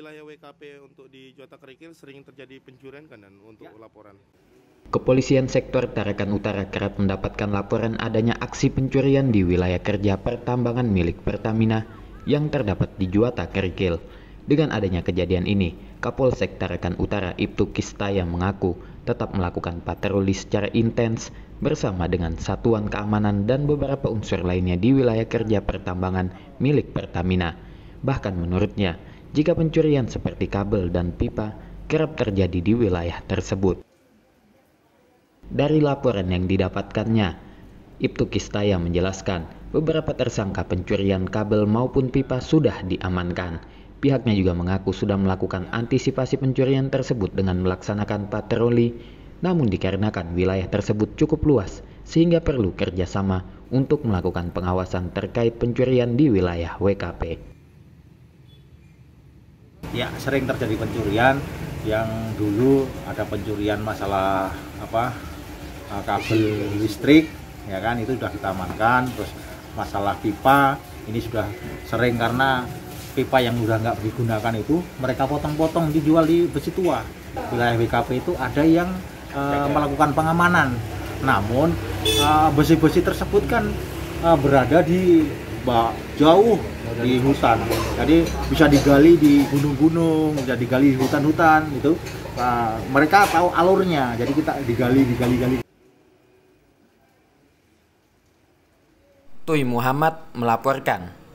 wilayah WKP untuk di Juwata Kerikil sering terjadi pencurian kan dan untuk laporan. Kepolisian sektor Tarakan Utara kerap mendapatkan laporan adanya aksi pencurian di wilayah kerja pertambangan milik Pertamina yang terdapat di Juwata Kerikil. Dengan adanya kejadian ini, Kapolsek Tarakan Utara Ibtu Kistaya mengaku tetap melakukan patroli secara intens bersama dengan satuan keamanan dan beberapa unsur lainnya di wilayah kerja pertambangan milik Pertamina. Bahkan menurutnya, jika pencurian seperti kabel dan pipa kerap terjadi di wilayah tersebut. Dari laporan yang didapatkannya, Ibtu Kistaya menjelaskan beberapa tersangka pencurian kabel maupun pipa sudah diamankan. Pihaknya juga mengaku sudah melakukan antisipasi pencurian tersebut dengan melaksanakan patroli, namun dikarenakan wilayah tersebut cukup luas sehingga perlu kerjasama untuk melakukan pengawasan terkait pencurian di wilayah WKP. Ya, sering terjadi pencurian. Yang dulu ada pencurian masalah kabel listrik, ya kan, itu sudah kita amankan. Terus masalah pipa ini sudah sering karena pipa yang sudah nggak digunakan itu mereka potong-potong dijual di besi tua. Wilayah WKP itu ada yang melakukan pengamanan, namun besi-besi tersebut kan berada di jauh di hutan, jadi bisa digali di gunung-gunung, bisa digali di hutan-hutan itu. Mereka tahu alurnya, jadi kita digali. Tuy Muhammad melaporkan.